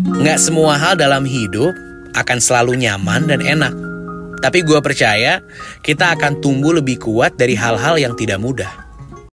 Nggak semua hal dalam hidup akan selalu nyaman dan enak. Tapi gue percaya kita akan tumbuh lebih kuat dari hal-hal yang tidak mudah.